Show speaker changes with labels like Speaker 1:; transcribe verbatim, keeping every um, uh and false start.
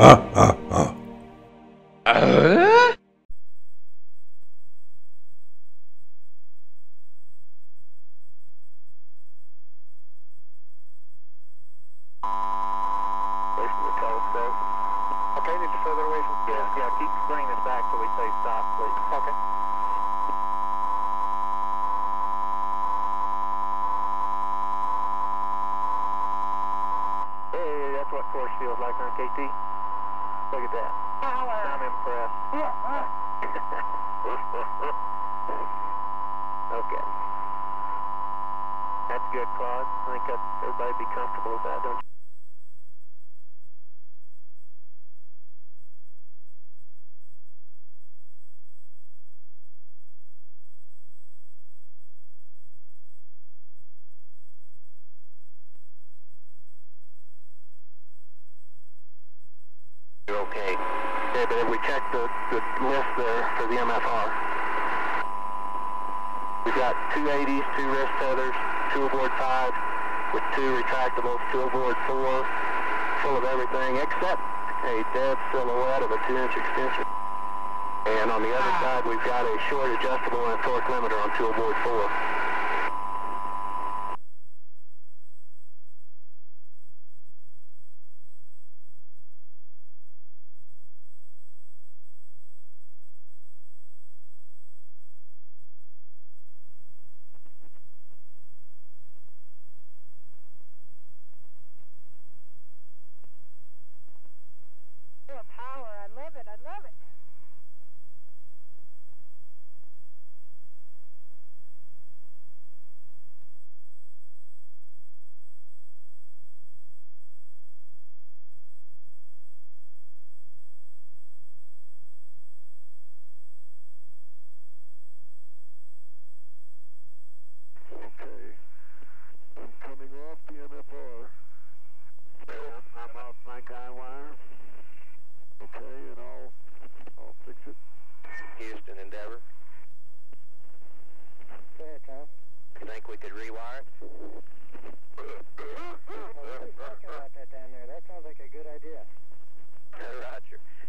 Speaker 1: Okay, need to further away from...
Speaker 2: Yeah, yeah, keep bringing us back till we say stop, please.
Speaker 1: Okay.
Speaker 2: Hey, that's what force feels like on K T. Look at that.
Speaker 1: Power.
Speaker 2: I'm impressed. Okay. That's good, Claude. I think that everybody'd be comfortable with that, don't you? You're okay. Okay, but if we check the, the list there for the M F R, we've got two eighties, two wrist tethers, two aboard five, with two retractables, two aboard four, full of everything except a dead silhouette of a two inch extension. And on the other ah. side, we've got a short adjustable and a torque limiter on two aboard four.
Speaker 1: Power, I love it, I love it.
Speaker 3: Okay, I'm coming off the M F R.
Speaker 2: Yeah, I'm off my guy wire.
Speaker 3: Okay, and I'll, I'll fix it.
Speaker 2: Houston, Endeavor.
Speaker 1: Go ahead, Tom.
Speaker 2: You think we could rewire it?
Speaker 1: Well, we'll be talking about that down there. That sounds like a good idea.
Speaker 2: Roger.